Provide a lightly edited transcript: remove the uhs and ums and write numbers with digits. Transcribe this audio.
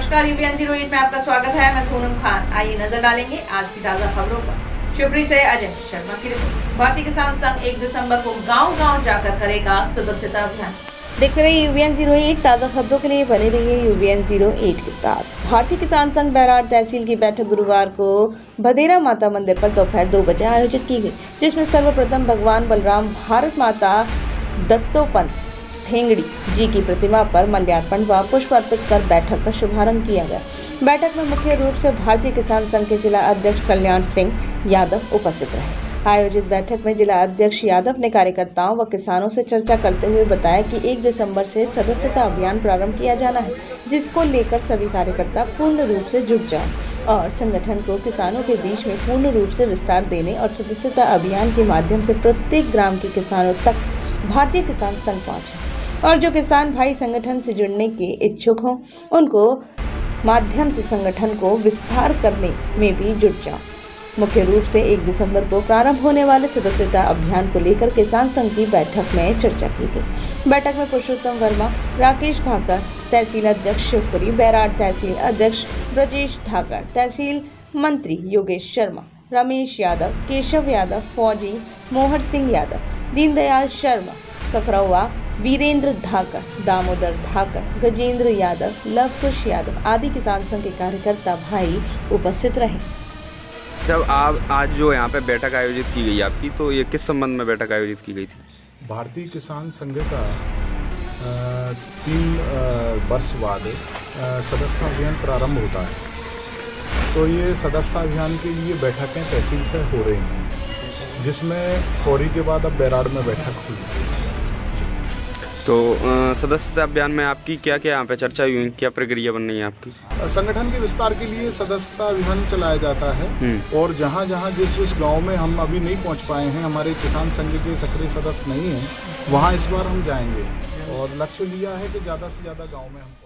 नमस्कार, यूवीएन 08 में आपका स्वागत है। मैं सोनम खान। आइए नजर डालेंगे आज की ताजा खबरों पर। शिवपुरी से अजय शर्मा की रिपोर्ट। भारतीय किसान संघ 1 दिसंबर को गांव-गांव जाकर करेगा सदस्यता अभियान। देखते रहिए यूवीएन 08। ताजा खबरों के लिए बने रहिए यूवीएन 08 के साथ। भारतीय किसान संघ बैराड़ तहसील की बैठक गुरुवार को भदेरा माता मंदिर पर दोपहर 2 बजे आयोजित की गई, जिसमें सर्वप्रथम भगवान बलराम, भारत माता दत्तोपंत ठेंगड़ी जी की प्रतिमा पर माल्यार्पण व पुष्प अर्पित कर बैठक का शुभारंभ किया गया। बैठक में मुख्य रूप से भारतीय किसान संघ के जिला अध्यक्ष कल्याण सिंह यादव उपस्थित रहे। आयोजित बैठक में जिला अध्यक्ष यादव ने कार्यकर्ताओं व किसानों से चर्चा करते हुए बताया कि 1 दिसंबर से सदस्यता अभियान प्रारंभ किया जाना है, जिसको लेकर सभी कार्यकर्ता पूर्ण रूप से जुट जाएं और संगठन को किसानों के बीच में पूर्ण रूप से विस्तार देने और सदस्यता अभियान के माध्यम से प्रत्येक ग्राम के किसानों तक भारतीय किसान संघ पहुंचे और जो किसान भाई संगठन से जुड़ने के इच्छुक हों उनको माध्यम से संगठन को विस्तार करने में भी जुट जाओ। मुख्य रूप से 1 दिसंबर को प्रारंभ होने वाले सदस्यता अभियान को लेकर किसान संघ की बैठक में चर्चा की गई। बैठक में पुरुषोत्तम वर्मा, राकेश ठाकर, तहसील अध्यक्ष शिवपुरी, बैराड़ तहसील अध्यक्ष ब्रजेश ठाकर, तहसील मंत्री योगेश शर्मा, रमेश यादव, केशव यादव, फौजी, मोहर सिंह यादव, दीनदयाल शर्मा, ककरौआ, वीरेंद्र धाकर, दामोदर धाकर, गजेंद्र यादव, लवकुश यादव आदि किसान संघ के कार्यकर्ता भाई उपस्थित रहे। जब आप आज जो यहाँ पे बैठक आयोजित की गई आपकी, तो ये किस संबंध में बैठक आयोजित की गई थी? भारतीय किसान संघ का 3 वर्ष बाद सदस्यता अभियान प्रारंभ होता है। तो ये सदस्यता अभियान के लिए बैठकें तहसील से हो रही हैं, जिसमें पौड़ी के बाद अब बैराड़ में बैठक हुई है। तो सदस्यता अभियान में आपकी क्या क्या यहाँ पे चर्चा हुई, क्या प्रक्रिया बन रही है आपकी? संगठन के विस्तार के लिए सदस्यता अभियान चलाया जाता है और जहाँ जहाँ जिस गांव में हम अभी नहीं पहुँच पाए हैं, हमारे किसान संघ के सक्रिय सदस्य नहीं हैं, वहाँ इस बार हम जाएंगे और लक्ष्य लिया है कि ज्यादा से ज्यादा गाँव में हम